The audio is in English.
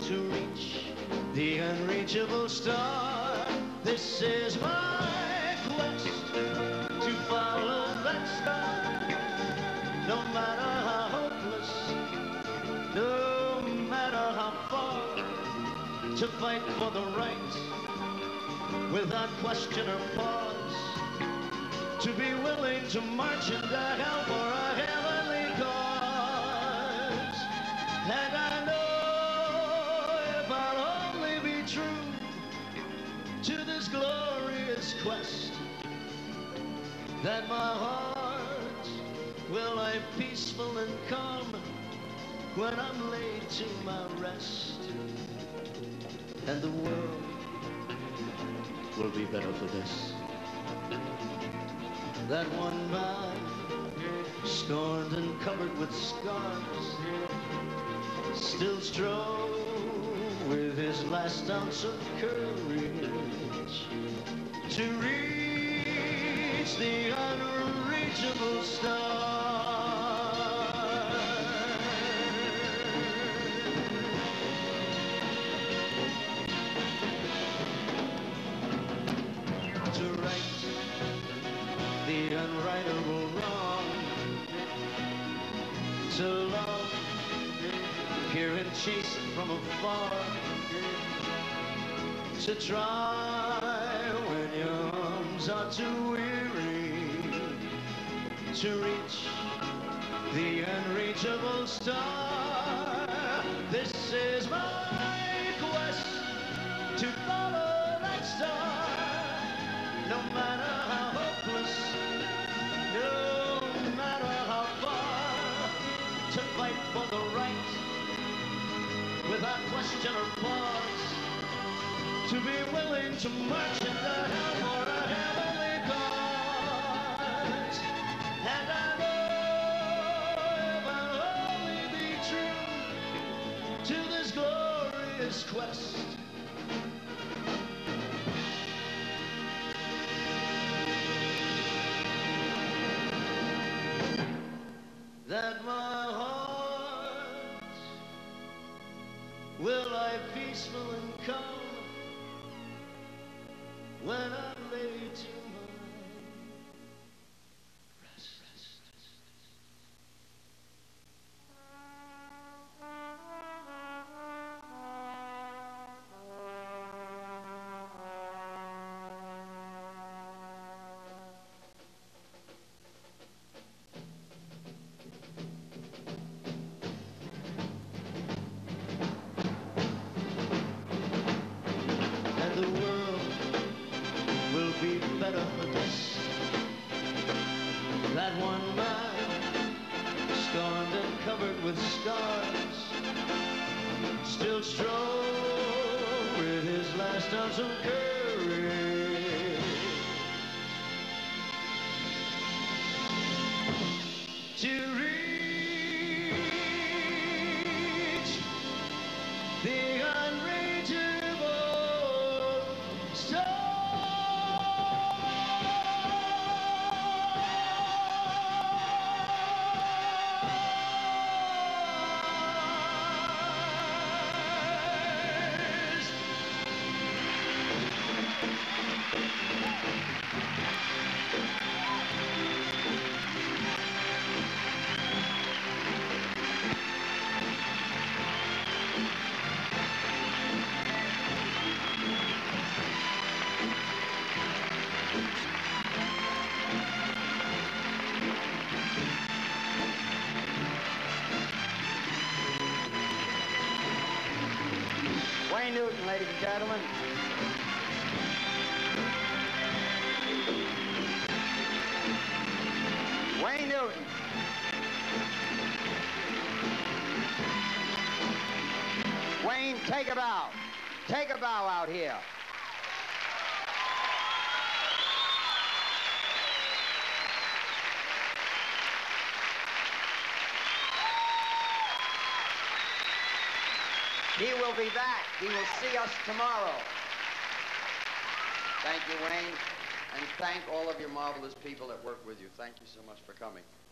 to reach the unreachable star. This is my quest to follow that star. No matter how hopeless, no matter how far, to fight for the right without question or pause, to be willing to march into hell for a heavenly cause. And I know if I'll only be true to this glorious quest, that my heart will lie peaceful and calm when I'm laid to my rest. And the world will be better for this. That one man, scorned and covered with scars, still strove with his last ounce of courage to reach the unreachable star. To right the unrightable wrong, to love, hear and chase it from afar, to try when your arms are too weary, to reach the unreachable star. This is my quest to follow that star. No matter how hopeless, no matter how far, to fight for the right without question or pause, to be willing to march into hell for a heavenly cause. And I know if I'll only be true to this glorious quest, that my heart will lie peaceful and calm when I'm laid to my rest. And the world will be better for this. That one man, scorned and covered with scars, still strove with his last ounce of courage to reach the unreachable star. Wayne Newton, ladies and gentlemen. Wayne Newton. Wayne, take a bow. Take a bow out here. He will be back. He will see us tomorrow. Thank you, Wayne. And thank all of your marvelous people that work with you. Thank you so much for coming.